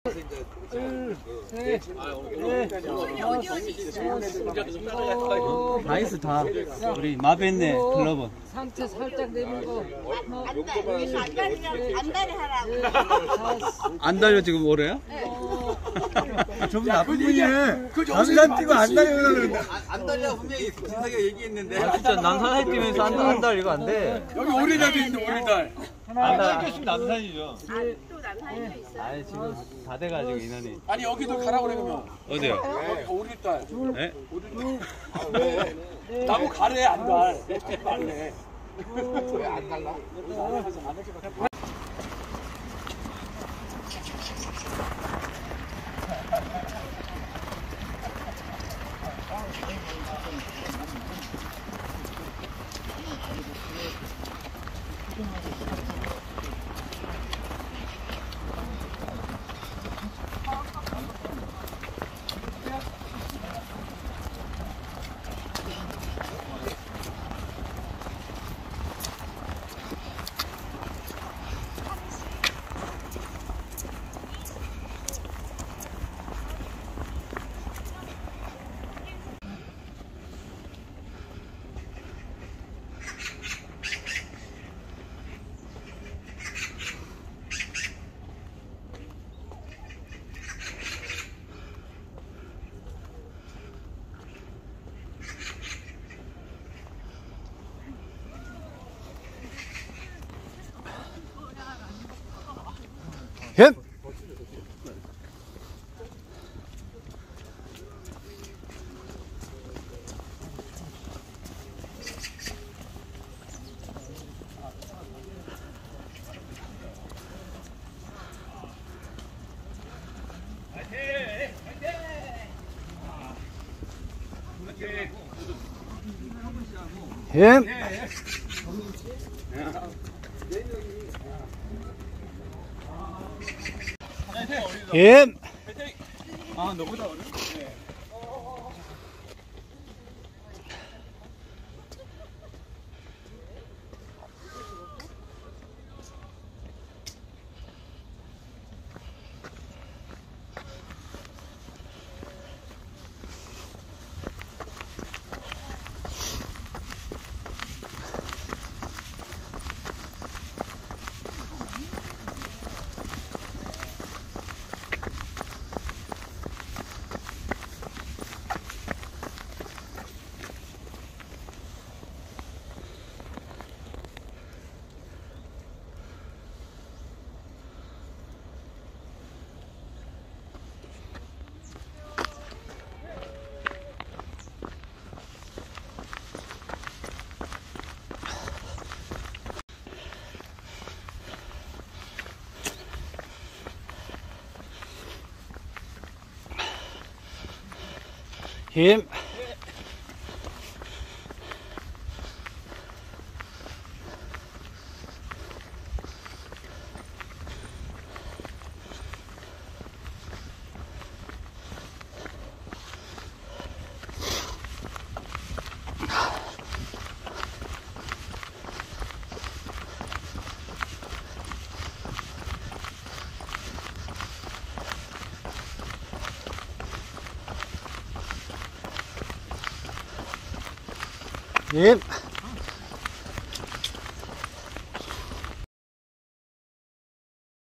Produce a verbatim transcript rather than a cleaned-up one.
다 있어 다. 우리 마벤네 클럽은 상체 살짝 내는 거. 안달이 하라고. 안 달려 지금 오래요? 저분 나쁜 분이네. 남산 뛰고 안 달려고 그러는데. 안 달려 분명히 진석이가 얘기했는데. 아, 진짜 남산에 뛰면서 안, 안 달리고 안 돼. 여기 오리달도 있는데 오리달. 안 달렸으면 남산이죠. 또 남산도 있어. 아니 지금 다 돼가지고 인원이. 아니 여기도 가라고 그러면. 어디요? 여기가 오리달. 네? 오리달. 나무 가래 안 달. 말래. 왜 안 달라? 햄! 햄! 햄! 아 너보다 어려? 힘! 힘!